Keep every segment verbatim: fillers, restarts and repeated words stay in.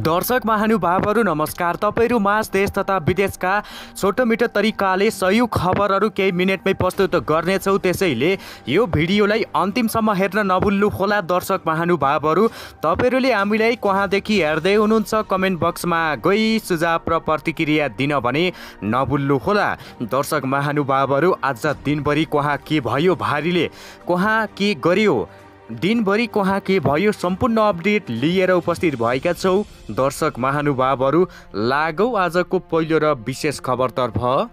दर्शक महानुभावहरू नमस्कार। तपाईहरू माझ देश तथा विदेशका छोटो मिठो तरिकाले सही खबरहरू केही मिनेटमै प्रस्तुत गर्नेछौँ। त्यसैले यो भिडियोलाई अन्तिमसम्म हेर्न नभुल्नु होला। दर्शक महानुभावहरू तपाईहरूले हामीलाई कहाँदेखि हेर्दै हुनुहुन्छ कमेन्ट बक्समा गई सुझाव र प्रतिक्रिया दिन भने नभुल्नु होला। दर्शक महानुभावहरू आज दिनभरि कहाँ के भयो, भारीले कहाँ के गर्यो, दिनभरि कहाँ के भयो, सम्पूर्ण अपडेट लिएर उपस्थित भएका छौँ। दर्शक महानुभावहरू लागौ आजको पहिलो र विशेष खबरतर्फ।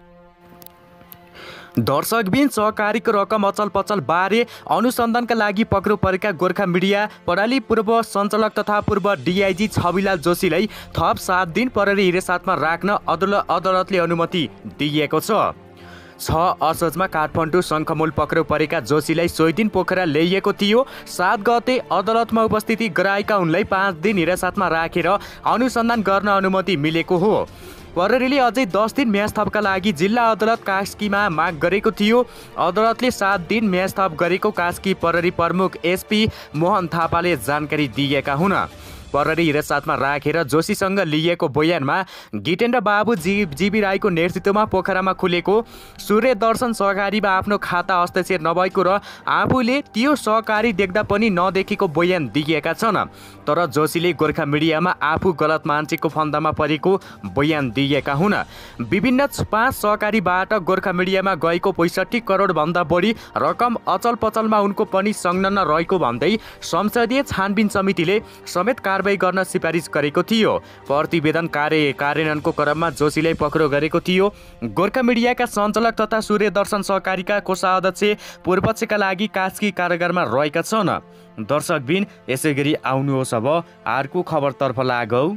दर्शकबिन सहकारीको रकम अचल पचल बारे अनुसन्धानका लागि पक्राउ परेका गोर्खा मिडिया प्रणाली पूर्व सञ्चालक तथा पूर्व डिआइजी छविलाल जोशीलाई थप सात दिन प्रहरी हिरासतमा राख्न अदालतले अनुमति दिएको छ। छ असोजमा काठमाडौँ शङ्खमूल पक्राउ परेका जोशीलाई सोही दिन पोखरा ल्याइएको थियो। सात गते अदालतमा उपस्थिति गराएका उनलाई पाँच दिन हिरासतमा राखेर अनुसन्धान गर्न अनुमति मिलेको हो। प्रहरीले अझै दस दिन म्याद थपका लागि जिल्ला अदालत कास्कीमा माग गरेको थियो। अदालतले सात दिन म्याद थप गरेको कास्की प्रहरी प्रमुख एसपी मोहन थापाले जानकारी दिएका हुन्। प्रहरी हिरासतमा राखेर जोशीसँग लिएको बयानमा गितेन्द्र बाबु जी जीबी राईको नेतृत्वमा पोखरामा खुलेको सूर्य दर्शन सहकारीमा आफ्नो खाता हस्ताक्षर नभएको र आफूले त्यो सहकारी देख्दा पनि नदेखेको बयान दिएका छन्। तर जोशीले गोर्खा मिडियामा आफू गलत मान्छेको फन्दामा परेको बयान दिएका हुन्। विभिन्न पाँच सहकारीबाट गोर्खा मिडियामा गएको पैँसठी करोडभन्दा बढी रकम अचल पचलमा उनको पनि संलग्न रहेको भन्दै संसदीय छानबिन समितिले समेत कारबाही गर्न सिफारिस गरेको थियो। प्रतिवेदन कार्य कार्यान्वयनको क्रममा जोशीलाई पक्राउ गरेको थियो। गोर्खा मिडियाका सञ्चालक तथा सूर्य दर्शन सहकारीका कोषाध्यक्ष पूर्वपक्षका लागि कास्की कारागारमा रहेका छन्। दर्शकबिन यसै गरी आउनुहोस् अब अर्को खबरतर्फ लागौ।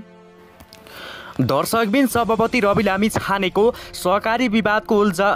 दर्शकबिन सभापति रवि लामी छानेको सहकारी विवादको उल्झा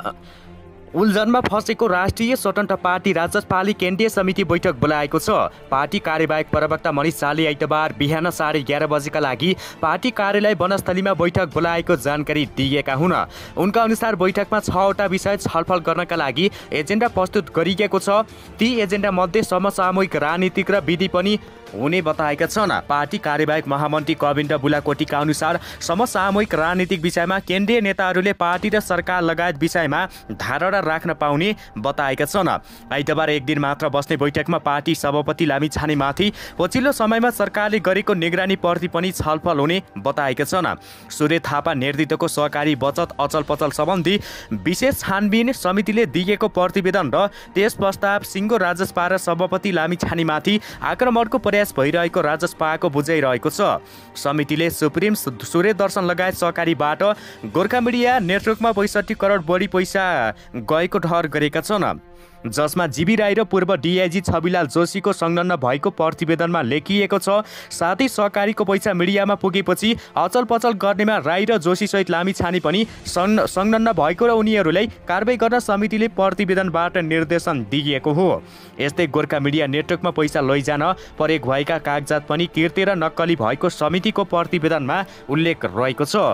उल्झनमा फँसेको राष्ट्रिय स्वतन्त्र पार्टी राजसपाले केन्द्रीय समिति बैठक बोलाएको छ। पार्टी कार्यवाहक प्रवक्ता मनिष शाहले आइतबार बिहान साढे एघार बजेका लागि पार्टी कार्यालय वनस्थलीमा बैठक बोलाएको जानकारी दिएका हुन्। उनका अनुसार बैठकमा छवटा विषय छलफल गर्नका लागि एजेन्डा प्रस्तुत गरिएको छ। ती एजेन्डा मध्ये समसामयिक राजनीतिक र विधि पनि हुने बताएका छन्। पार्टी कार्यवाहक महामन्त्री कविन्द्र बुलाकोटीका अनुसार समसामयिक राजनीतिक विषयमा केन्द्रीय नेताहरूले पार्टी र सरकार लगायत विषयमा धारणा राख्न पाउने बताएका छन्। आइतबार एक दिन मात्र बस्ने बैठकमा पार्टी सभापति लामी छानेमाथि पछिल्लो समयमा सरकारले गरेको निगरानी प्रति पनि छलफल हुने बताएका छन्। सूर्य थापा नेतृत्वको सहकारी बचत अचल पचल सम्बन्धी विशेष छानबिन समितिले दिएको प्रतिवेदन र त्यस प्रस्ताव सिङ्गो राजसपा र सभापति लामी छानेमाथि आक्रमणको प्रयास भइरहेको राजसपाको बुझाइरहेको छ। समितिले सुप्रिम सूर्य दर्शन लगायत सहकारीबाट गोर्खा मिडिया नेटवर्कमा पैँसठी करोड बढी पैसा गएको ठहर गरेका छन्, जसमा जीबी राई र पूर्व डिआइजी छविलाल जोशीको संलग्न भएको प्रतिवेदनमा लेखिएको छ। साथै सहकारीको पैसा मिडियामा पुगेपछि अचल पचल गर्नेमा राई र जोशीसहित लामी छाने पनि संलग्न भएको र उनीहरूलाई कारबाही गर्न समितिले प्रतिवेदनबाट निर्देशन दिएको हो। यस्तै गोर्खा मिडिया नेटवर्कमा पैसा लैजान प्रयोग भएका कागजात पनि किर्ते र नक्कली भएको समितिको प्रतिवेदनमा उल्लेख रहेको छ।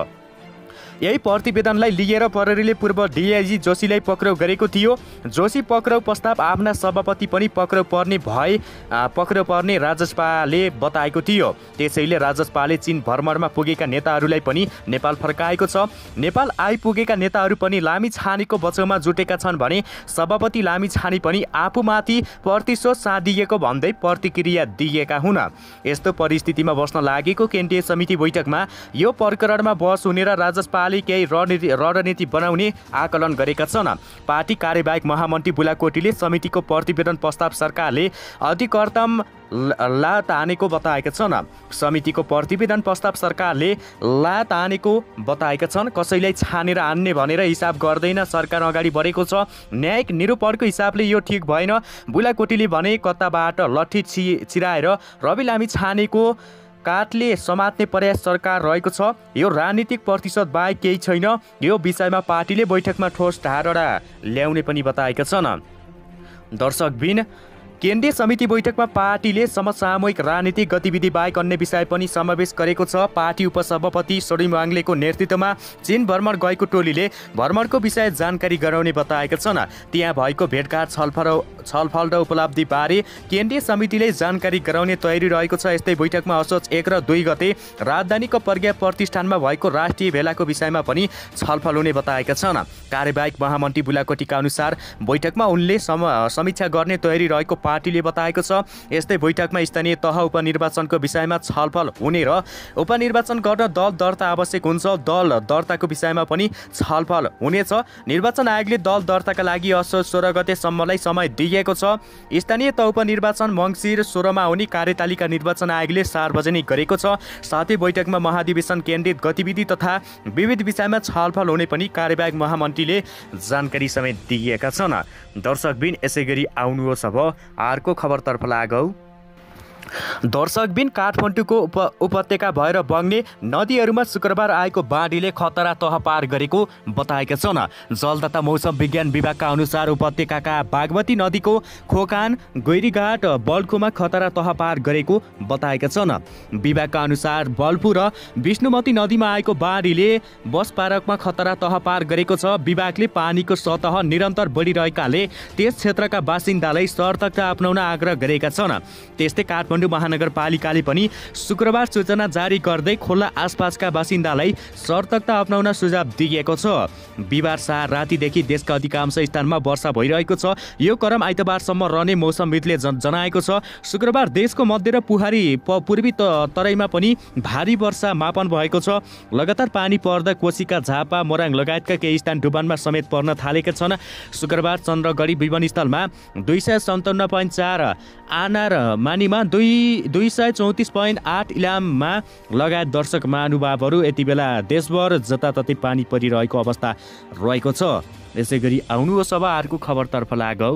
यही प्रतिवेदनलाई लिएर प्रहरीले पूर्व डिआइजी जोशीलाई पक्राउ गरेको थियो। जोशी पक्राउ प्रस्ताव आफ्ना सभापति पनि पक्राउ पर्ने भए पक्राउ पर्ने राजसपाले बताएको थियो। त्यसैले राजसपाले चीन भ्रमणमा पुगेका नेताहरूलाई पनि नेपाल फर्काएको छ। नेपाल आइपुगेका नेताहरू पनि लामी छानेको बचाउमा जुटेका छन् भने सभापति लामी छाने पनि आफूमाथि प्रतिशोध साधिएको भन्दै प्रतिक्रिया दिएका हुन्। यस्तो परिस्थितिमा बस्न लागेको केन्द्रीय समिति बैठकमा यो प्रकरणमा बहस हुने र राजसपा केही रणनीति रणनीति बनाउने आकलन गरेका छन्। पार्टी कार्यवाहक महामन्त्री बुलाकोटीले समितिको प्रतिवेदन प्रस्ताव सरकारले अधिकतम ला तानेको बताएका छन्। समितिको प्रतिवेदन प्रस्ताव सरकारले ला तानेको बताएका छन्। कसैलाई छानेर आन्ने भनेर हिसाब गर्दैन सरकार अगाडि बढेको छ। न्यायिक निरूपणको हिसाबले यो ठिक भएन। बुलाकोटीले भने कताबाट लट्ठी छि चिराएर रवि लामी छानेको काठले समात्ने प्रयास सरकार रहेको छ। यो राजनीतिक प्रतिशोध बाहेक केही छैन। यो विषयमा पार्टीले बैठकमा ठोस धारणा ल्याउने पनि बताएका छन्। दर्शकबिन केन्द्रीय समिति बैठकमा पार्टीले समसामयिक राजनीतिक गतिविधि बाहेक अन्य विषय पनि समावेश गरेको छ। पार्टी उपसभापति सोडिङ वाङलेको नेतृत्वमा चीन भ्रमण गएको टोलीले भ्रमणको विषय जानकारी गराउने बताएका छन्। त्यहाँ भएको भेटघाट छलफल छलफल र उपलब्धिबारे केन्द्रीय समितिले जानकारी गराउने तयारी रहेको छ। यस्तै बैठकमा असोज एक र दुई गते राजधानीको प्रज्ञा प्रतिष्ठानमा भएको राष्ट्रिय भेलाको विषयमा पनि छलफल हुने बताएका छन्। कार्यवाहक महामन्त्री बुलाकोटीका अनुसार बैठकमा उनले समीक्षा गर्ने तयारी रहेको पार्टीले बताएको छ। यस्तै बैठकमा स्थानीय तह उपनिर्वाचनको विषयमा छलफल हुने र उपनिर्वाचन गर्न दल दर्ता आवश्यक हुन्छ। दल दर्ताको विषयमा पनि छलफल हुनेछ। निर्वाचन आयोगले दल दर्ताका लागि असोज सोह्र गतेसम्मलाई समय दिएको छ। स्थानीय तह उपनिर्वाचन मङ्सिर सोह्रमा हुने कार्यतालिका निर्वाचन आयोगले सार्वजनिक गरेको छ। साथै बैठकमा महाधिवेशन केन्द्रित गतिविधि तथा विविध विषयमा छलफल हुने पनि कार्यवाहक महामन्त्रीले जानकारी समेत दिएका छन्। दर्शकबिन यसै गरी आउनुहोस् अब अर्को खबरतर्फ लागौँ। दर्शकबिन काठमाडौँको उप उपत्यका भएर बग्ने नदीहरूमा शुक्रबार आएको बाढीले खतरा तह पार गरेको बताएका छन्। जल तथा मौसम विज्ञान विभागका अनुसार उपत्यकाका बागमती नदीको खोकान, गैरीघाट, बल्खुमा खतरा तह पार गरेको बताएका छन्। विभागका अनुसार बल्फु र विष्णुमती नदीमा आएको बाढीले बसपारकमा खतरा तह पार गरेको छ। विभागले पानीको सतह निरन्तर बढिरहेकाले त्यस क्षेत्रका बासिन्दालाई सतर्कता अपनाउन आग्रह गरेका छन्। त्यस्तै काठमाडौँ महानगरपालिकाले पनि शुक्रबार सूचना जारी गर्दै खोला आसपासका बासिन्दालाई सतर्कता अपनाउन सुझाव दिएको छ। बिहिबार साँझ रातिदेखि देशका अधिकांश स्थानमा वर्षा भइरहेको छ। यो क्रम आइतबारसम्म रहने मौसमविदले जनाएको छ। शुक्रबार देशको मध्य र पुहारी पूर्वी तराईमा पनि भारी वर्षा मापन भएको छ। लगातार पानी पर्दा कोसीका झापा, मोराङ लगायतका केही स्थान डुबानमा समेत पर्न थालेका छन्। शुक्रबार चन्द्रगढी विमानस्थलमा दुई सय सन्ताउन्न पोइन्ट चार आना र मानीमा दुई दुई सय चौतिस पोइन्ट आठ इलाममा लगायत दर्शक महानुभावहरू यति बेला देशभर जताततै पानी परिरहेको अवस्था रहेको छ। यसै गरी आउनुहोस् अब अर्को खबरतर्फ लागौँ।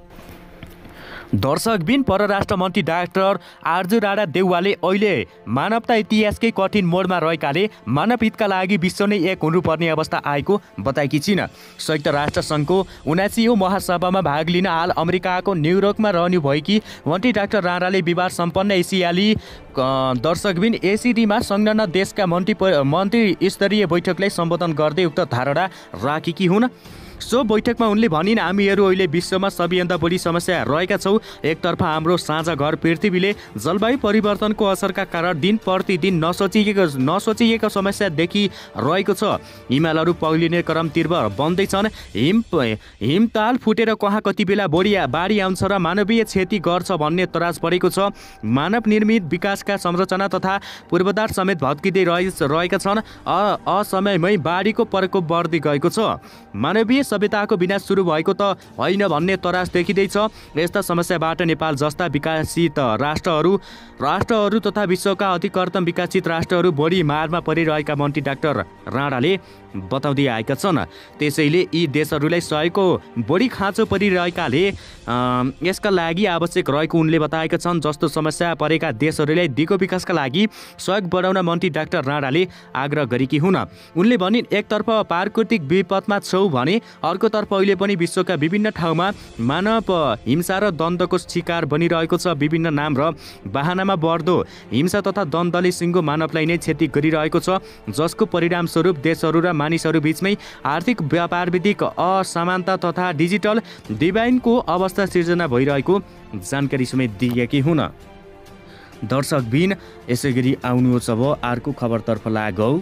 दर्शकबिन परराष्ट्र मन्त्री डाक्टर आर्जु राणा देउवाले अहिले मानवता इतिहासकै कठिन मोडमा रहेकाले मानव हितका लागि विश्व नै एक हुनुपर्ने अवस्था आएको बताएकी छिन्। संयुक्त राष्ट्र सङ्घको उनासीऔँ महासभामा भाग लिन हाल अमेरिकाको न्युयोर्कमा रहनु भएकी मन्त्री डाक्टर राणाले बिहिबार सम्पन्न एसियाली दर्शकबिन एसिडीमा संलग्न देशका मन्त्री मन्त्री स्तरीय बैठकलाई सम्बोधन गर्दै उक्त धारणा राखेकी हुन्। सो बैठकमा उनले भनिन्, हामीहरू अहिले विश्वमा सबैभन्दा बढी समस्या रहेका छौँ। एकतर्फ हाम्रो साझा घर पृथ्वीले जलवायु परिवर्तनको असरका कारण दिन प्रतिदिन नसोचिएको नसोचिएको समस्या देखिरहेको छ। हिमालहरू पग्लिने क्रम तीव्र बन्दैछन्। हिम हिमताल फुटेर कहाँ कति बेला बढी बाढी आउँछ र मानवीय क्षति गर्छ भन्ने तराज परेको छ। मानव निर्मित विकासका संरचना तथा पूर्वाधार समेत भत्किँदै रहेका छन्। असमयमै बाढीको प्रकोप बढ्दै गएको छ। मानवीय सभ्यताको विनाश सुरु भएको त होइन भन्ने तरास देखिँदैछ। यस्ता समस्याबाट नेपाल जस्ता विकसित राष्ट्रहरू राष्ट्रहरू तथा विश्वका अधिकतम विकसित राष्ट्रहरू बढी मारमा परिरहेका मन्त्री डाक्टर राणाले बताउँदै आएका छन्। त्यसैले यी देशहरूलाई सहयोगको बढी खाँचो परिरहेकाले यसका लागि आवश्यक रहेको उनले बताएका छन्। जस्तो समस्या परेका देशहरूलाई दिगो विकासका लागि सहयोग बढाउन मन्त्री डाक्टर राणाले आग्रह गरेकी हुन्। उनले भनिन्, एकतर्फ प्राकृतिक विपदमा छौँ भने अर्कोतर्फ अहिले पनि विश्वका विभिन्न ठाउँमा मानव हिंसा र द्वन्द्वको शिकार बनिरहेको छ। विभिन्न नाम र बहानामा बढ्दो हिंसा तथा द्वन्द्वले सिङ्गो मानवलाई नै क्षति गरिरहेको छ, जसको परिणामस्वरूप देशहरू र मानिसहरू बीचमै आर्थिक व्यापारविधिक असमानता तथा डिजिटल डिभाइडको अवस्था सिर्जना भइरहेको जानकारी समेत दिएकी हुन्। दर्शकबिन यसै गरी आउनुहोस् अब अर्को खबरतर्फ लागौँ।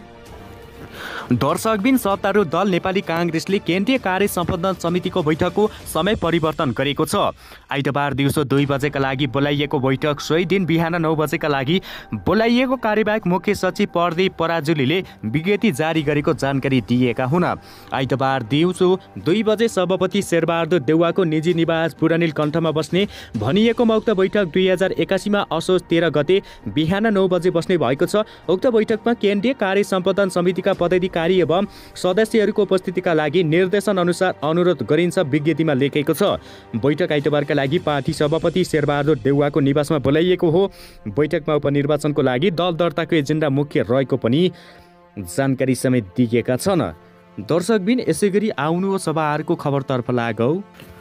दर्शकबिन सत्तारूढ दल नेपाली काङ्ग्रेसले केन्द्रीय कार्य सम्पादन समितिको बैठकको समय परिवर्तन गरेको छ। आइतबार दिउँसो दुई बजेका लागि बोलाइएको बैठक सोही दिन बिहान नौ बजेका लागि बोलाइएको कार्यवाहक मुख्य सचिव प्रदीप पराजुलीले विज्ञप्ति जारी गरेको जानकारी दिएका हुन्। आइतबार दिउँसो दुई बजे सभापति शेरबहादुर देउवाको निजी निवास पुरानील कण्ठमा बस्ने भनिएको उक्त बैठक दुई हजार एकासीमा असोज तेह्र गते बिहान नौ बजे बस्ने भएको छ। उक्त बैठकमा केन्द्रीय कार्य सम्पादन समितिका पदाधिकारी एवं सदस्यहरूको उपस्थितिका लागि निर्देशन अनुसार अनुरोध गरिन्छ, विज्ञप्तिमा लेखेको छ। बैठक आइतबारका लागि पार्टी सभापति शेरबहादुर देउवाको निवासमा बोलाइएको हो। बैठकमा उपनिर्वाचनको लागि दल दर्ताको एजेन्डा मुख्य रहेको पनि जानकारी समेत दिएका छन्। दर्शकबिन यसै गरी आउनुहोस् अब अर्को खबरतर्फ लागौँ।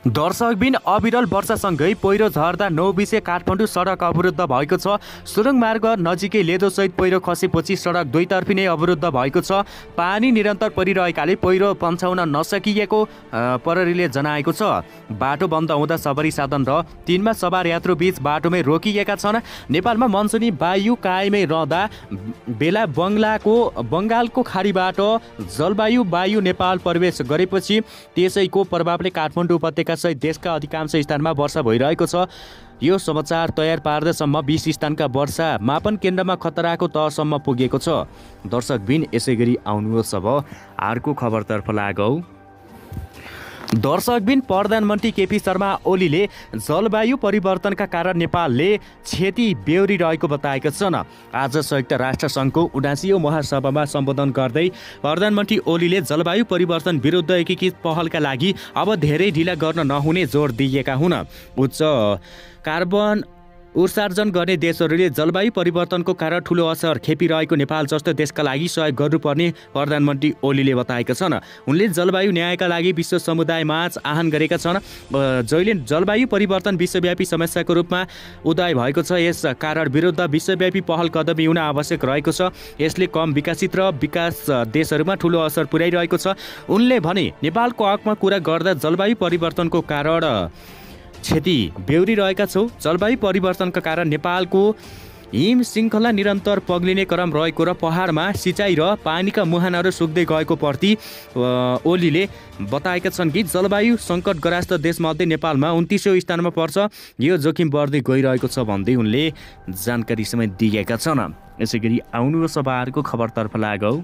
दर्शकबिन अविरल वर्षासँगै पहिरो झर्दा नौबिसे काठमाडौँ सडक अवरुद्ध भएको छ। सुरुङ मार्ग नजिकै लेदोसहित पहिरो खसेपछि सडक दुईतर्फी नै अवरुद्ध भएको छ। पानी निरन्तर परिरहेकाले पहिरो पन्छाउन नसकिएको प्रहरीले जनाएको छ। बाटो बन्द हुँदा सवारी साधन र तिनमा सवार यात्रु बीच बाटोमै रोकिएका छन्। नेपालमा मनसुनी वायु कायमै रहँदा बेला बङ्गलाको बङ्गालको खाडीबाट जलवायु वायु नेपाल प्रवेश गरेपछि त्यसैको प्रभावले काठमाडौँ उपत्यका सहित देशका अधिकांश स्थानमा वर्षा भइरहेको छ। यो समाचार तयार पार्दासम्म बीस स्थानका वर्षा मापन केन्द्रमा खतराको तहसम्म पुगेको छ। दर्शकबिन यसै गरी आउनुहोस् अब अर्को खबरतर्फ लागौँ। दर्शकबिन प्रधानमन्त्री केपी शर्मा ओलीले जलवायु परिवर्तनका कारण नेपालले क्षति बेहोरिरहेको बताएका छन्। आज संयुक्त राष्ट्र सङ्घको उनासीऔँ महासभामा सम्बोधन गर्दै प्रधानमन्त्री ओलीले जलवायु परिवर्तन विरुद्ध एकीकृत पहलका लागि अब धेरै ढिला गर्न नहुने जोड दिएका हुन्। उच्च कार्बन उत्सर्जन गर्ने देशहरूले जलवायु परिवर्तनको कारण ठूलो असर खेपिरहेको नेपाल जस्तो देशका लागि सहयोग गर्नुपर्ने प्रधानमन्त्री ओलीले बताएका छन्। उनले जलवायु न्यायका लागि विश्व समुदायमाझ आह्वान गरेका छन्। जहिले जलवायु परिवर्तन विश्वव्यापी समस्याको रूपमा उदय भएको छ। यस कारण विरुद्ध विश्वव्यापी पहल कदमी हुन आवश्यक रहेको छ। यसले कम विकसित र विकास देशहरूमा ठूलो असर पुर्याइरहेको छ। उनले भने नेपालको हकमा कुरा गर्दा जलवायु परिवर्तनको कारण क्षति बेहोरिरहेका छौँ। जलवायु परिवर्तनका कारण नेपालको हिम श्रृङ्खला निरन्तर पग्लिने क्रम रहेको र पहाडमा सिँचाइ र पानीका मुहानहरू सुक्दै गएको प्रति ओलीले बताएका छन् कि जलवायु सङ्कटग्रस्त देशमध्ये नेपालमा उन्तिसौँ स्थानमा पर्छ। यो जोखिम बढ्दै गइरहेको छ भन्दै उनले जानकारी समेत दिएका छन्। यसै गरी आउनुहोस् अब अर्को खबरतर्फ लागौँ।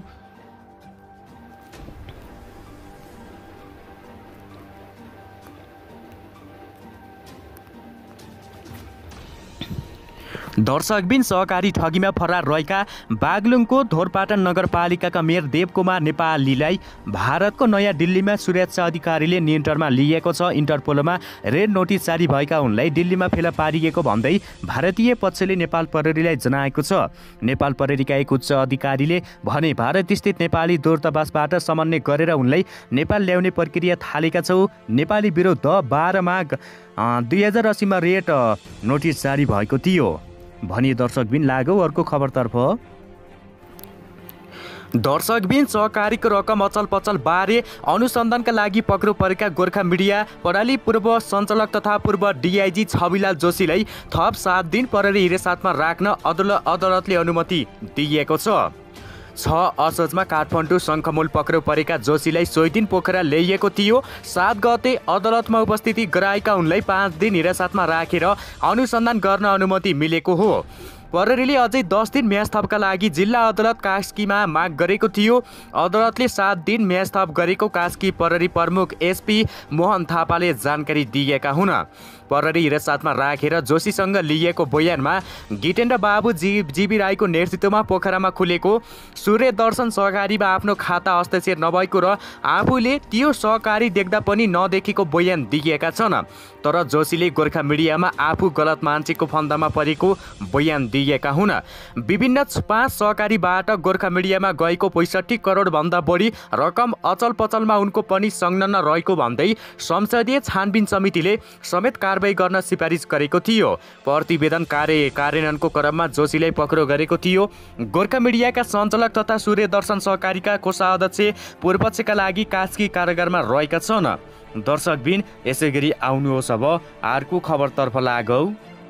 दर्शकबिन सहकारी ठगीमा फरार रहेका बागलुङको धोरपाटन नगरपालिकाका मेयर देवकुमार नेपालीलाई भारतको नयाँ दिल्लीमा सुरक्षा अधिकारीले नियन्त्रणमा लिएको छ। इन्टरपोलमा रेड नोटिस जारी भएका उनलाई दिल्लीमा फेला पारिएको भन्दै भारतीय पक्षले नेपाल प्रहरीलाई जनाएको छ। नेपाल प्रहरीका एक उच्च अधिकारीले भने भारतस्थित नेपाली दूतावासबाट समन्वय गरेर उनलाई नेपाल ल्याउने प्रक्रिया थालेका छौँ। नेपाली विरुद्ध बाह्र माघ दुई हजार अस्सीमा रेड नोटिस जारी भएको थियो भनी दर्शकबिन लागौ अर्को खबरतर्फ। दर्शकबिन सहकारीको रकम अचल पचल बारे अनुसन्धानका लागि पक्राउ परेका गोर्खा मिडिया प्रणाली पूर्व सञ्चालक तथा पूर्व डिआइजी छविलाल जोशीलाई थप सात दिन प्रहरी हिरासतमा राख्न अदालतले अनुमति दिएको छ। छ असोजमा काठमाडौँ शङ्खमूल पक्राउ परेका जोशीलाई सोही दिन पोखरा ल्याइएको थियो। सात गते अदालतमा उपस्थिति गराएका उनलाई पाँच दिन हिरासतमा राखेर अनुसन्धान गर्न अनुमति मिलेको हो। प्रहरीले अझै दस दिन म्याद थपका लागि जिल्ला अदालत कास्कीमा माग गरेको थियो। अदालतले सात दिन म्याद थप गरेको कास्की प्रहरी प्रमुख एसपी मोहन थापाले जानकारी दिएका हुन्। प्रहरी हिरासतमा राखेर जोशीसँग लिएको बयानमा गितेन्द्र बाबु जी जीबी राईको नेतृत्वमा पोखरामा खुलेको सूर्य दर्शन सहकारीमा आफ्नो खाता हस्ताक्षर नभएको र आफूले त्यो सहकारी देख्दा पनि नदेखेको बयान दिएका छन्। तर जोशीले गोर्खा मिडियामा आफू गलत मान्छेको फन्दामा परेको बयान दिएका हुन्। विभिन्न पाँच सहकारीबाट गोर्खा मिडियामा गएको पैँसठी करोड भन्दा बढी रकम अचल पचलमा उनको पनि संलग्न रहेको भन्दै संसदीय छानबिन समितिले समेत कारबाही गर्न सिफारिस गरेको थियो। प्रतिवेदन कार्य कार्यान्वयनको क्रममा जोशीलाई पक्राउ गरेको थियो। गोर्खा मिडियाका सञ्चालक तथा सूर्य दर्शन सहकारीका कोषाध्यक्ष पूर्वपक्षका लागि कास्की कारागारमा रहेका छन्। दर्शकबिन यसै गरी आउनुहोस् अब अर्को खबरतर्फ लागौ।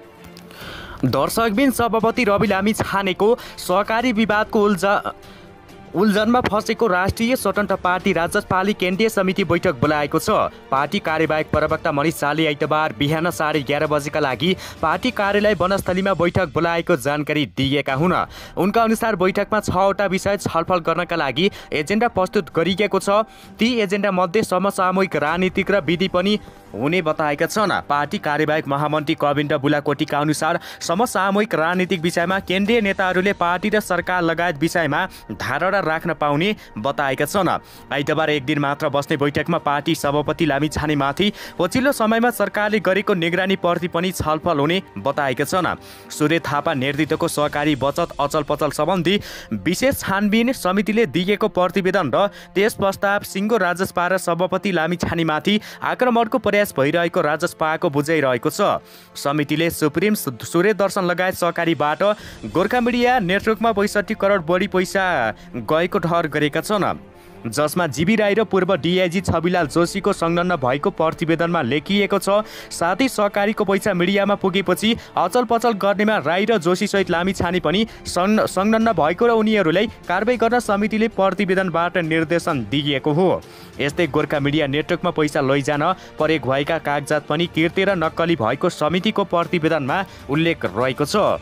दर्शकबिन सभापति रवि लामी छानेको सहकारी विवादको उल्झा उल्झनमा फँसेको राष्ट्रिय स्वतन्त्र पार्टी राजद पाली केन्द्रीय समिति बैठक बोलाएको छ। पार्टी कार्यवाहक प्रवक्ता मनिष शाहले आइतबार बिहान साढे एघार बजेका लागि पार्टी कार्यालय वनस्थलीमा बैठक बोलाएको जानकारी दिएका हुन्। उनका अनुसार बैठकमा छवटा विषय छलफल गर्नका लागि एजेन्डा प्रस्तुत गरिएको छ। ती एजेन्डा मध्ये समसामयिक राजनीतिक र विधि पनि हुने बताएका छन्। पार्टी कार्यवाहक महामन्त्री कविन्द्र बुलाकोटीका अनुसार समसामयिक राजनीतिक विषयमा केन्द्रीय नेताहरूले पार्टी र सरकार लगायत विषयमा धारणा बरकरार राख्न पाउने बताएका छन्। आइतबार एक दिन मात्र बस्ने बैठकमा पार्टी सभापति लामिछानेमाथि पछिल्लो समयमा सरकारले गरेको निगरानी प्रति पनि छलफल हुने बताएका छन्। सूर्य थापा नेतृत्वको सहकारी बचत अचल पचल सम्बन्धी विशेष छानबिन समितिले दिएको प्रतिवेदन र त्यस प्रस्ताव सिङ्गो राजसपा र सभापति लामिछानेमाथि आक्रमणको प्रयास भइरहेको राजसपाको बुझाइरहेको छ। समितिले सुप्रिम सूर्य दर्शन लगायत सहकारीबाट गोर्खा मिडिया नेटवर्कमा पैँसठी करोड बढी पैसा गएको ठहर गरेका छन्, जसमा जीबी राई र पूर्व डिआइजी छविलाल जोशीको संलग्न भएको प्रतिवेदनमा लेखिएको छ। साथै सहकारीको पैसा मिडियामा पुगेपछि अचल पचल गर्नेमा राई र जोशीसहित लामिछाने पनि संलग्न भएको र उनीहरूलाई कारबाही गर्न समितिले प्रतिवेदनबाट निर्देशन दिएको हो। यस्तै गोर्खा मिडिया नेटवर्कमा पैसा लैजान प्रयोग भएका कागजात पनि किर्ते र नक्कली भएको समितिको प्रतिवेदनमा उल्लेख रहेको छ।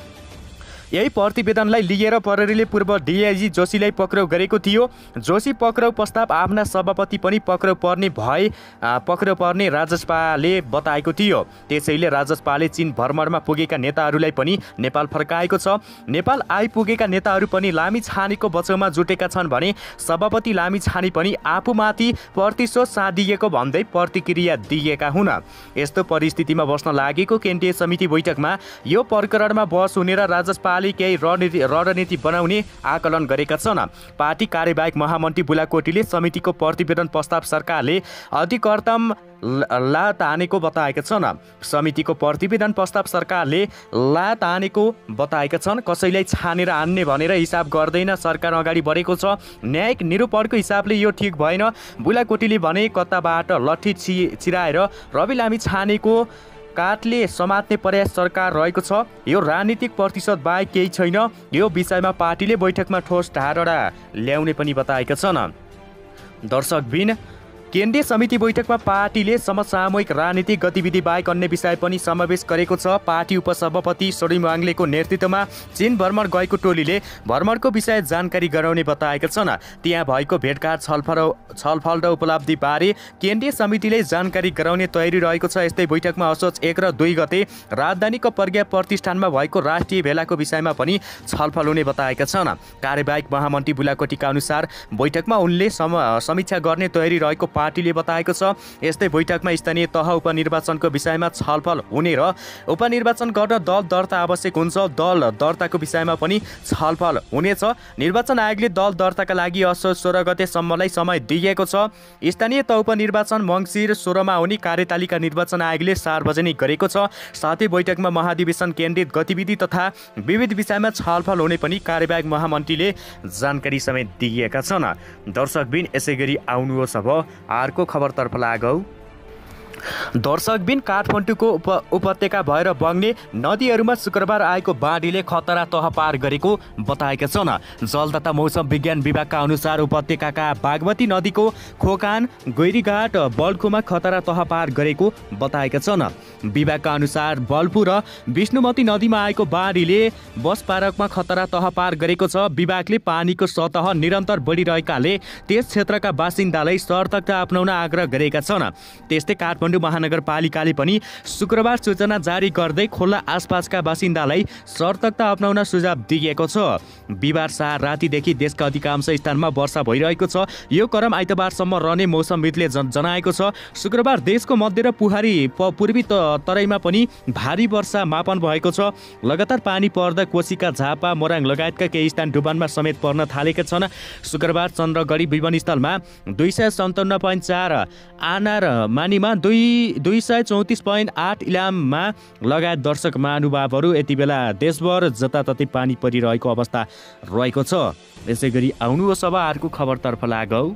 यही प्रतिवेदनलाई लिएर प्रहरीले पूर्व डिआइजी जोशीलाई पक्राउ गरेको थियो। जोशी पक्राउ प्रस्ताव आफ्ना सभापति पनि पक्राउ पर्ने भए पक्राउ पर्ने राजसपाले बताएको थियो। त्यसैले राजसपाले चीन भ्रमणमा पुगेका नेताहरूलाई पनि नेपाल फर्काएको छ। नेपाल आइपुगेका नेताहरू पनि लामिछानेको बचाउमा जुटेका छन् भने सभापति लामिछाने पनि आफूमाथि प्रतिशोध साधिएको भन्दै प्रतिक्रिया दिएका हुन्। यस्तो परिस्थितिमा बस्न लागेको केन्द्रीय समिति बैठकमा यो प्रकरणमा बहस हुने र राजसपा केही रणनीति रणनीति बनाउने आकलन गरेका छन्। पार्टी कार्यवाहक महामन्त्री बुलाकोटीले समितिको प्रतिवेदन प्रस्ताव सरकारले अधिकतम ला तानेको बताएका छन्। समितिको प्रतिवेदन प्रस्ताव सरकारले ला तानेको बताएका छन्। कसैलाई छानेर आन्ने भनेर हिसाब गर्दैन सरकार अगाडि बढेको छ। न्यायिक निरूपणको हिसाबले यो ठिक भएन। बुलाकोटीले भने कताबाट लट्ठी छि चिराएर रवि लामिछानेको काठले समात्ने प्रयास सरकार रहेको छ। यो राजनीतिक प्रतिशत बाहेक केही छैन। यो विषयमा पार्टीले बैठकमा ठोस धारणा ल्याउने पनि बताएका छन्। दर्शकबिन, केन्द्रीय समिति बैठकमा पार्टीले समसामयिक राजनीतिक गतिविधि बाहेक अन्य विषय पनि समावेश गरेको छ। पार्टी उपसभापति सोडिङ वाङलेको नेतृत्वमा चीन भ्रमण गएको टोलीले भ्रमणको विषय जानकारी गराउने बताएका छन्। त्यहाँ भएको भेटघाट छलफल छलफल र उपलब्धिबारे केन्द्रीय समितिले जानकारी गराउने तयारी रहेको छ। यस्तै बैठकमा असोज एक र दुई गते राजधानीको प्रज्ञा प्रतिष्ठानमा भएको राष्ट्रिय भेलाको विषयमा पनि छलफल हुने बताएका छन्। कार्यवाहक महामन्त्री बुलाकोटीका अनुसार बैठकमा उनले समीक्षा गर्ने तयारी रहेको पार्टीले बताएको छ। यस्तै बैठकमा स्थानीय तह उपनिर्वाचनको विषयमा छलफल हुने र उपनिर्वाचन गर्न दल दर्ता आवश्यक हुन्छ। दल दर्ताको विषयमा पनि छलफल हुनेछ। निर्वाचन आयोगले दल दर्ताका लागि असोज सोह्र गतेसम्मलाई समय दिएको छ। स्थानीय तह उपनिर्वाचन मङ्सिर सोह्रमा हुने कार्यतालिका निर्वाचन आयोगले सार्वजनिक गरेको छ। साथै बैठकमा महाधिवेशन केन्द्रित गतिविधि तथा विविध विषयमा छलफल हुने पनि कार्यवाहक महामन्त्रीले जानकारी समेत दिएका छन्। दर्शकबिन, यसै गरी आउनुहोस् अब अर्को खबरतर्फ लागौँ। दर्शकबिन, काठमाडौँको उप उपत्यका भएर बग्ने नदीहरूमा शुक्रबार आएको बाढीले खतरा तह पार गरेको बताएका छन्। जल तथा मौसम विज्ञान विभागका अनुसार उपत्यकाका बागमती नदीको खोकान, गैरीघाट, बल्खुमा खतरा तह पार गरेको बताएका छन्। विभागका अनुसार बल्फु र विष्णुमती नदीमा आएको बाढीले बसपारकमा खतरा तह पार गरेको छ। विभागले पानीको सतह निरन्तर बढिरहेकाले त्यस क्षेत्रका बासिन्दालाई सतर्कता अपनाउन आग्रह गरेका छन्। त्यस्तै काठमाडौँ महानगरपालिकाले पनि शुक्रबार सूचना जारी गर्दै खोला आसपासका बासिन्दालाई सतर्कता अपनाउन सुझाव दिएको छ। बिहिबार साँझ रातिदेखि देशका अधिकांश स्थानमा वर्षा भइरहेको छ। यो क्रम आइतबारसम्म रहने मौसमविदले जनाएको छ। शुक्रबार देशको मध्य र पुहारी पूर्वी तराईमा पनि भारी वर्षा मापन भएको छ। लगातार पानी पर्दा कोसीका झापा, मोराङ लगायतका केही स्थान डुबानमा समेत पर्न थालेका छन्। शुक्रबार चन्द्रगढी विमानस्थलमा दुई सय सन्ताउन्न पोइन्ट चार, आनार मानीमा दुई दुई सय चौतिस पोइन्ट आठ, इलाममा लगायत दर्शक महानुभावहरू यति बेला देशभर जताततै पानी परिरहेको अवस्था रहेको छ। यसै गरी आउनुहोस् अब अर्को खबरतर्फ लागौँ।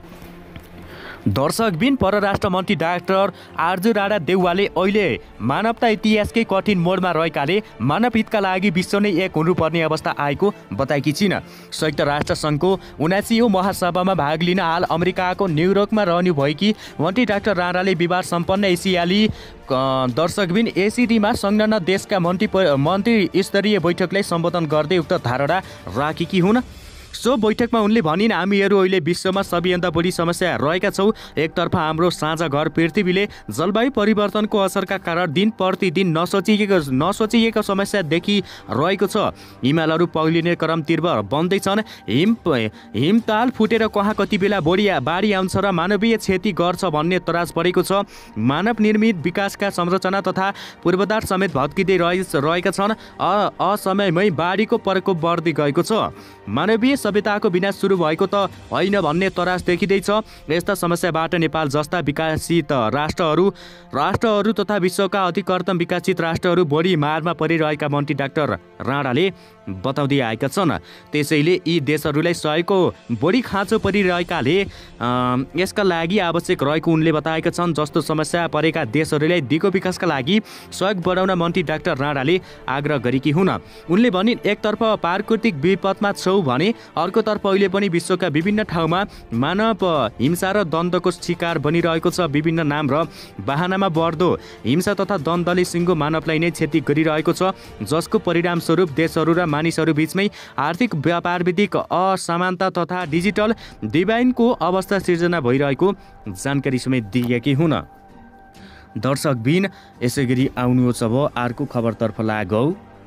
दर्शकबिन, परराष्ट्र मन्त्री डाक्टर आर्जु राणा देउवाले अहिले मानवता इतिहासकै कठिन मोडमा रहेकाले मानव हितका लागि विश्व नै एक हुनुपर्ने अवस्था आएको बताएकी छिन्। संयुक्त राष्ट्र सङ्घको उनासीऔँ महासभामा भाग लिन हाल अमेरिकाको न्युयोर्कमा रहनु भएकी मन्त्री डाक्टर राणाले बिहिबार सम्पन्न एसियाली दर्शकबिन एसिडीमा संलग्न देशका मन्त्री मन्त्री स्तरीय बैठकलाई सम्बोधन गर्दै उक्त धारणा राखेकी हुन्। सो बैठकमा उनले भनिन्, हामीहरू अहिले विश्वमा सबैभन्दा बढी समस्या रहेका छौँ। एकतर्फ हाम्रो साझा घर पृथ्वीले जलवायु परिवर्तनको असरका कारण दिन प्रतिदिन नसोचिएको नसोचिएको समस्या देखिरहेको छ। हिमालहरू पग्लिने क्रम तीव्र बन्दैछन्। हिम हिमताल फुटेर कहाँ कति बेला बढी बाढी आउँछ र मानवीय क्षति गर्छ भन्ने तराज बढेको छ। मानव निर्मित विकासका संरचना तथा पूर्वाधार समेत भत्किँदै रहेका छन्। असमयमै बाढीको प्रकोप बढ्दै गएको छ। मानवीय सभ्यताको विनाश सुरु भएको त होइन भन्ने तरास देखिँदैछ। यस्ता समस्याबाट नेपाल जस्ता विकसित राष्ट्रहरू राष्ट्रहरू तथा विश्वका अतिकर्तम विकसित राष्ट्रहरू बढी मारमा परिरहेका मन्त्री डाक्टर राणाले बताउँदै आएका छन्। त्यसैले यी देशहरूलाई सहयोगको बढी खाँचो परिरहेकाले यसका लागि आवश्यक रहेको उनले बताएका छन्। जस्तो समस्या परेका देशहरूलाई दिगो विकासका लागि सहयोग बढाउन मन्त्री डाक्टर राणाले आग्रह गरेकी हुन्। उनले भनिन्, एकतर्फ प्राकृतिक विपदमा छौँ भने अर्कोतर्फ अहिले पनि विश्वका विभिन्न ठाउँमा मानव हिंसा र द्वन्द्वको शिकार बनिरहेको छ। विभिन्न नाम र बहानामा बढ्दो हिंसा तथा द्वन्द्वले सिङ्गो मानवलाई नै क्षति गरिरहेको छ, जसको परिणामस्वरूप देशहरू र मानिसहरू बीचमै आर्थिक व्यापारविधिक असमानता तथा डिजिटल डिभाइडको अवस्था सिर्जना भइरहेको जानकारी समेत दिएकी हुन्। दर्शकबिन, यसै गरी आउनुहोस् अब अर्को खबरतर्फ लागौँ।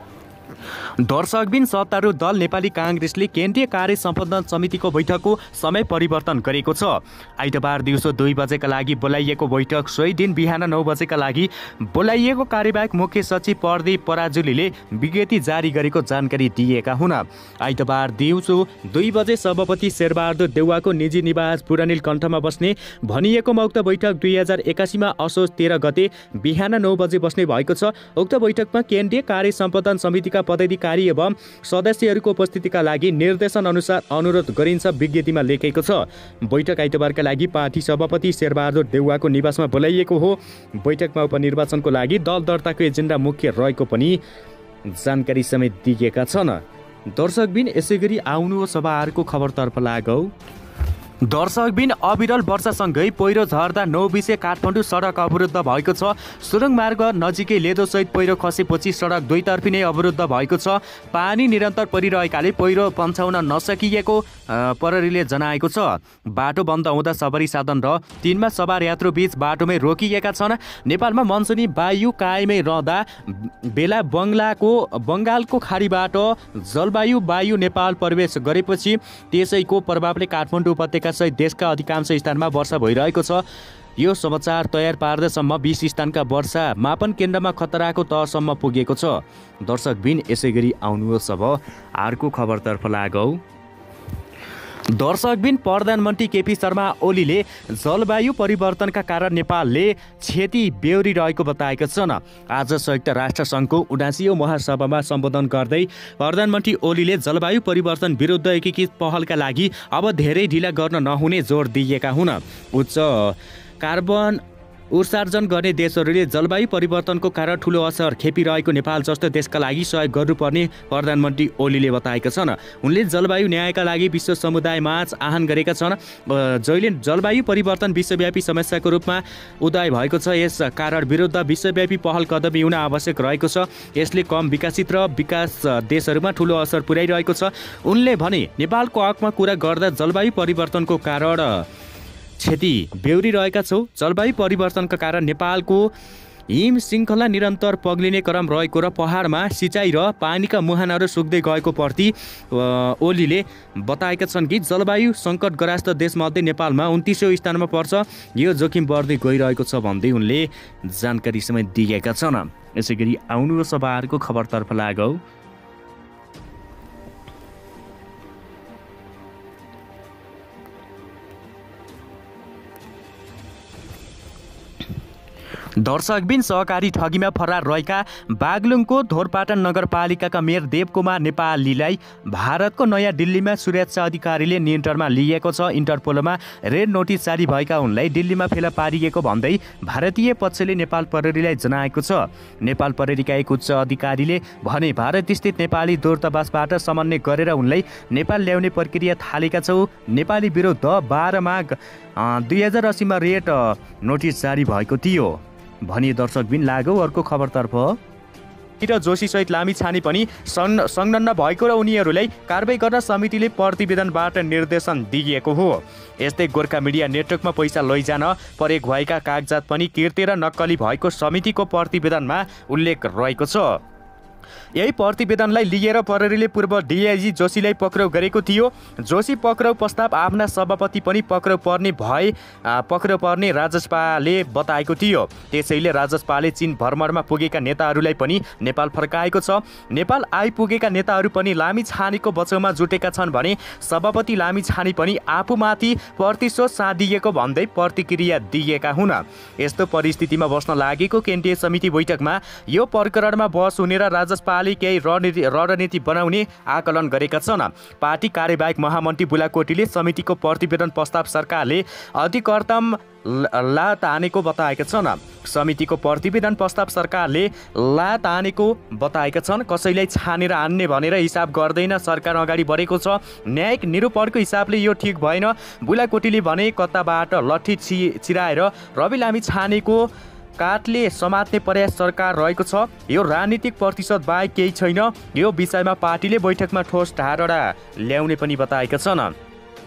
दर्शकबिन, सत्तारूढ दल नेपाली काङ्ग्रेसले केन्द्रीय कार्य सम्पादन समितिको बैठकको समय परिवर्तन गरेको छ। आइतबार दिउँसो दुई बजेका लागि बोलाइएको बैठक सोही दिन बिहान नौ बजेका लागि बोलाइएको कार्यवाहक मुख्य सचिव प्रदीप पराजुलीले विज्ञप्ति जारी गरेको जानकारी दिएका हुन्। आइतबार दिउँसो दुई बजे सभापति शेरबहादुर देउवाको निजी निवास पुरानील कण्ठमा बस्ने भनिएको उक्त बैठक दुई हजार एकासीमा असोज तेह्र गते बिहान नौ बजे बस्ने भएको छ। उक्त बैठकमा केन्द्रीय कार्य सम्पादन समितिका पदाधिकारी एवं सदस्यहरूको उपस्थितिका लागि निर्देशन अनुसार अनुरोध गरिन्छ, विज्ञप्तिमा लेखेको छ। बैठक आइतबारका लागि पार्टी सभापति शेरबहादुर देउवाको निवासमा बोलाइएको हो। बैठकमा उपनिर्वाचनको लागि दल दर्ताको एजेन्डा मुख्य रहेको पनि जानकारी समेत दिएका छन्। दर्शकबिन, यसै गरी आउनुहोस् अब अर्को खबरतर्फ लागौँ। दर्शकबिन, अविरल वर्षासँगै पहिरो झर्दा नौ बिसे काठमाडौँ सडक अवरुद्ध भएको छ। सुरुङ मार्ग नजिकै लेदोसहित पहिरो खसेपछि सडक दुईतर्फी नै अवरुद्ध भएको छ। पानी निरन्तर परिरहेकाले पहिरो पन्छाउन नसकिएको प्रहरीले जनाएको छ। बाटो बन्द हुँदा सवारी साधन र तिनमा सवार यात्रु बीच बाटोमै रोकिएका छन्। नेपालमा मनसुनी वायु कायमै रहँदा बेला बङ्गलाको बङ्गालको खाडीबाट जलवायु वायु नेपाल प्रवेश गरेपछि त्यसैको प्रभावले काठमाडौँ उपत्यका सहित देशका अधिकांश स्थानमा वर्षा भइरहेको छ। यो समाचार तयार पार्दासम्म बीस स्थानका वर्षा मापन केन्द्रमा खतराको तहसम्म पुगेको छ। दर्शकबिन, यसै गरी आउनुहोस् अब अर्को खबरतर्फ लागौँ। दर्शकबिन, प्रधानमन्त्री केपी शर्मा ओलीले जलवायु परिवर्तनका कारण नेपालले क्षति बेहोरिरहेको बताएका छन्। आज संयुक्त राष्ट्र सङ्घको उनासीऔँ महासभामा सम्बोधन गर्दै प्रधानमन्त्री ओलीले जलवायु परिवर्तन विरुद्ध एकीकृत पहलका लागि अब धेरै ढिला गर्न नहुने जोड दिएका हुन्। उच्च कार्बन उत्सर्जन गर्ने देशहरूले जलवायु परिवर्तनको कारण ठूलो असर खेपिरहेको नेपाल जस्तो देशका लागि सहयोग गर्नुपर्ने प्रधानमन्त्री ओलीले बताएका छन्। उनले जलवायु न्यायका लागि विश्व समुदायमाझ आह्वान गरेका छन्। जहिले जलवायु परिवर्तन विश्वव्यापी समस्याको रूपमा उदय भएको छ। यस कारण विरुद्ध विश्वव्यापी पहल कदमी हुन आवश्यक रहेको छ। यसले कम विकसित र विकास देशहरूमा ठूलो असर पुर्याइरहेको छ। उनले भने, नेपालको हकमा कुरा गर्दा जलवायु परिवर्तनको कारण क्षति बेहोरिरहेका छौँ। जलवायु परिवर्तनका कारण नेपालको हिम श्रृङ्खला निरन्तर पग्लिने क्रम रहेको र पहाडमा सिँचाइ र पानीका मुहानहरू सुक्दै गएको प्रति ओलीले बताएका छन् कि जलवायु सङ्कटग्रस्त देशमध्ये नेपालमा उन्तिसौँ स्थानमा पर्छ। यो जोखिम बढ्दै गइरहेको छ भन्दै उनले जानकारी समेत दिएका छन्। यसै गरी आउनुहोस् अब अर्को खबरतर्फ लागौँ। दर्शकबिन, सहकारी ठगीमा फरार रहेका बागलुङको धोरपाटन नगरपालिकाका मेयर देवकुमार नेपालीलाई भारतको नयाँ दिल्लीमा सुरक्षा अधिकारीले नियन्त्रणमा लिएको छ। इन्टरपोलमा रेड नोटिस जारी भएका उनलाई दिल्लीमा फेला पारिएको भन्दै भारतीय पक्षले नेपाल प्रहरीलाई जनाएको छ। नेपाल प्रहरीका एक उच्च अधिकारीले भने, भारतस्थित नेपाली दूतावासबाट समन्वय गरेर उनलाई नेपाल ल्याउने प्रक्रिया थालेका छौँ। नेपाली विरुद्ध बाह्र माघ दुई हजार अस्सीमा रेड नोटिस जारी भएको थियो भनी। दर्शकबिन, लागौ अर्को खबरतर्फ। र जोशीसहित लामिछाने पनि संलग्न भएको र उनीहरूलाई कारबाही गर्न समितिले प्रतिवेदनबाट निर्देशन दिएको हो। यस्तै गोर्खा मिडिया नेटवर्कमा पैसा लैजान प्रयोग भएका कागजात पनि किर्तेर नक्कली भएको समितिको प्रतिवेदनमा उल्लेख रहेको छ। यही प्रतिवेदनलाई लिएर प्रहरीले पूर्व डिआइजी जोशीलाई पक्राउ गरेको थियो। जोशी पक्राउ प्रस्ताव आफ्ना सभापति पनि पक्राउ पर्ने भए पक्राउ पर्ने राजपाले बताएको थियो। त्यसैले राजपाले चीन भ्रमणमा पुगेका नेताहरूलाई पनि नेपाल फर्काएको छ। नेपाल आइपुगेका नेताहरू पनि लामिछानेको बचाउमा जुटेका छन् भने सभापति लामिछाने पनि आफूमाथि प्रतिशोध साधिएको भन्दै प्रतिक्रिया दिएका हुन्। यस्तो परिस्थितिमा बस्न लागेको केन्द्रीय समिति बैठकमा यो प्रकरणमा बहस हुने र राजपाल केही रणनीति रणनीति बनाउने आकलन गरेका छन्। पार्टी कार्यवाहक महामन्त्री बुलाकोटीले समितिको प्रतिवेदन प्रस्ताव सरकारले अधिकतम ला तानेको बताएका छन्। समितिको प्रतिवेदन प्रस्ताव सरकारले ला तानेको बताएका छन्। कसैलाई छानेर आन्ने भनेर हिसाब गर्दैन सरकार अगाडि बढेको छ। न्यायिक निरूपणको हिसाबले यो ठिक भएन। बुलाकोटीले भने कताबाट लट्ठी छि चिराएर रवि लामिछानेको काठले समात्ने प्रयास सरकार रहेको छ। यो राजनीतिक प्रतिशोध बाहेक केही छैन। यो विषयमा पार्टीले बैठकमा ठोस धारणा ल्याउने पनि बताएका छन्।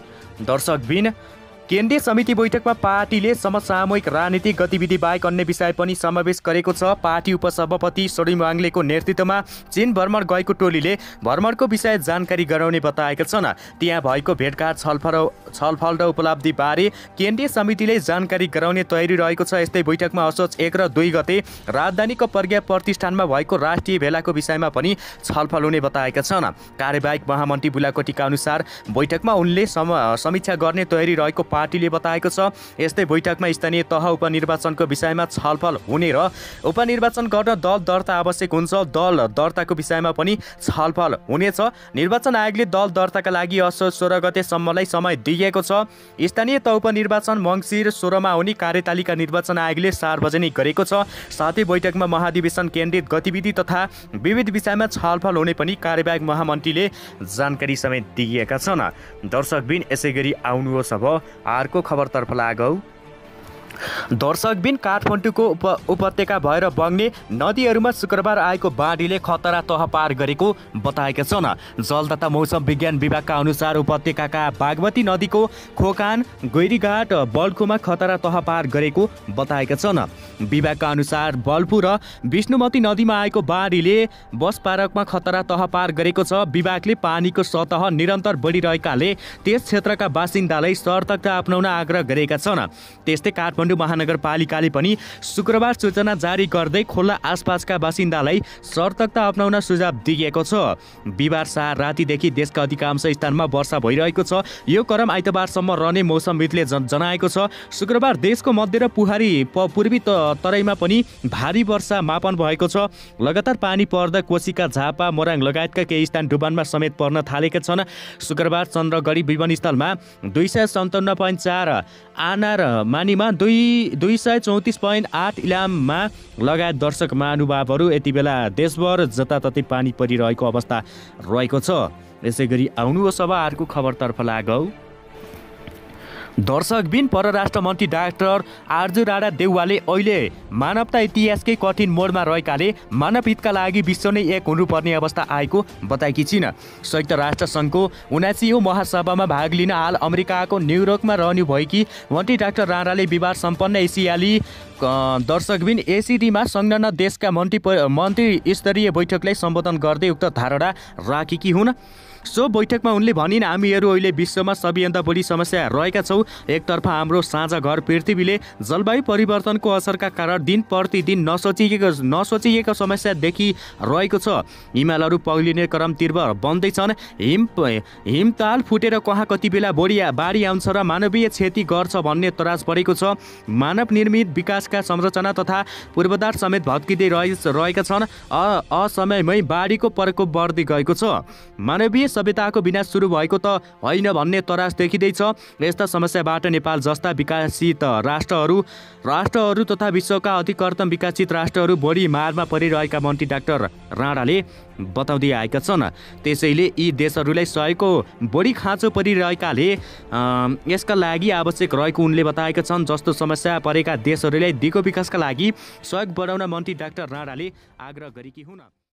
दर्शकबिन केन्द्रीय समिति बैठकमा पार्टीले समसामयिक राजनीतिक गतिविधि बाहेक अन्य विषय पनि समावेश गरेको छ। पार्टी उपसभापति सोडिङ वाङलेको नेतृत्वमा चीन भ्रमण गएको टोलीले भ्रमणको विषय जानकारी गराउने बताएका छन्। त्यहाँ भएको भेटघाट छलफल छलफल र उपलब्धिबारे केन्द्रीय समितिले जानकारी गराउने तयारी रहेको छ। यस्तै बैठकमा असोज एक र दुई गते राजधानीको प्रज्ञा प्रतिष्ठानमा भएको राष्ट्रिय भेलाको विषयमा पनि छलफल हुने बताएका छन्। कार्यवाहक महामन्त्री बुलाकोटीका अनुसार बैठकमा उनले समीक्षा गर्ने तयारी रहेको पार्टीले बताएको छ। यस्तै बैठकमा स्थानीय तह उपनिर्वाचनको विषयमा छलफल हुने र उपनिर्वाचन गर्न दल दर्ता आवश्यक हुन्छ। दल दर्ताको विषयमा पनि छलफल हुनेछ। निर्वाचन आयोगले दल दर्ताका लागि असोज सोह्र गतेसम्मलाई समय दिएको छ। स्थानीय तह उपनिर्वाचन मङ्सिर सोह्रमा हुने कार्यतालिका निर्वाचन आयोगले सार्वजनिक गरेको छ। साथै बैठकमा महाधिवेशन केन्द्रित गतिविधि तथा विविध विषयमा छलफल हुने पनि कार्यवाहक महामन्त्रीले जानकारी समेत दिएका छन्। दर्शकबिन यसै गरी आउनुहोस् अब अर्को खबरतर्फ लागौँ। दर्शकबिन काठमाडौँको उप उपत्यका भएर बग्ने नदीहरूमा शुक्रबार आएको बाढीले खतरा तह पार गरेको बताएका छन्। जल तथा मौसम विज्ञान विभागका अनुसार उपत्यकाका बागमती नदीको खोकान गैरीघाट बल्खुमा खतरा तह पार गरेको बताएका छन्। विभागका अनुसार बल्फु र विष्णुमती नदीमा आएको बाढीले बसपारकमा खतरा तह पार गरेको छ। विभागले पानीको सतह निरन्तर बढिरहेकाले त्यस क्षेत्रका बासिन्दालाई सतर्कता अपनाउन आग्रह गरेका छन्। त्यस्तै काठमाडौँ महानगरपालिकाले पनि शुक्रबार सूचना जारी गर्दै खोला आसपासका बासिन्दालाई सतर्कता अपनाउन सुझाव दिएको छ। बिहिबार साँझ रातिदेखि देशका अधिकांश स्थानमा वर्षा भइरहेको छ। यो क्रम आइतबारसम्म रहने मौसमविदले जनाएको छ। शुक्रबार देशको मध्य र पुहारी पूर्वी तराईमा पनि भारी वर्षा मापन भएको छ। लगातार पानी पर्दा कोसीका झापा मोराङ लगायतका केही स्थान डुबानमा समेत पर्न थालेका छन्। शुक्रबार चन्द्रगढी विमानस्थलमा दुई सय सन्ताउन्न पोइन्ट चार आनार मानीमा दुई दुई सय चौतिस पोइन्ट आठ इलाममा लगायत दर्शक महानुभावहरू यति बेला देशभर जताततै पानी परिरहेको अवस्था रहेको छ। यसै गरी आउनुहोस् अब अर्को खबरतर्फ लागौँ। दर्शकबिन परराष्ट्र मन्त्री डाक्टर आर्जु राणा देउवाले अहिले मानवता इतिहासकै कठिन मोडमा रहेकाले मानव हितका लागि विश्व नै एक हुनुपर्ने अवस्था आएको बताएकी छिन्। संयुक्त राष्ट्र सङ्घको उनासीऔँ महासभामा भाग लिन हाल अमेरिकाको न्युयोर्कमा रहनु भएकी मन्त्री डाक्टर राणाले बिहिबार सम्पन्न एसियाली दर्शकबिन एसिडीमा संलग्न देशका मन्त्री मन्त्री स्तरीय बैठकलाई सम्बोधन गर्दै उक्त धारणा राखेकी हुन्। सो बैठकमा उनले भनिन्, हामीहरू अहिले विश्वमा सबैभन्दा बढी समस्या रहेका छौँ। एकतर्फ हाम्रो साझा घर पृथ्वीले जलवायु परिवर्तनको असरका कारण दिन प्रतिदिन नसोचिएको नसोचिएको समस्या देखिरहेको छ। हिमालहरू पग्लिने क्रम तीव्र बन्दैछन्। हिम हिमताल फुटेर कहाँ कति बेला बढी बाढी आउँछ र मानवीय क्षति गर्छ भन्ने तराज बढेको छ। मानव निर्मित विकासका संरचना तथा पूर्वाधार समेत भत्किँदै रहेका छन्। असमयमै बाढीको प्रकोप बढ्दै गएको छ। मानवीय सभ्यताको विनाश सुरु भएको त होइन भन्ने तरास देखिँदैछ। यस्ता समस्याबाट नेपाल जस्ता विकसित राष्ट्रहरू राष्ट्रहरू तथा विश्वका अधिकतम विकसित राष्ट्रहरू बढी मारमा परिरहेका मन्त्री डाक्टर राणाले बताउँदै आएका छन्। त्यसैले यी देशहरूलाई सहयोगको बढी खाँचो परिरहेकाले यसका लागि आवश्यक रहेको उनले बताएका छन्। जस्तो समस्या परेका देशहरूलाई दिगो विकासका लागि सहयोग बढाउन मन्त्री डाक्टर राणाले आग्रह गरेकी हुन्।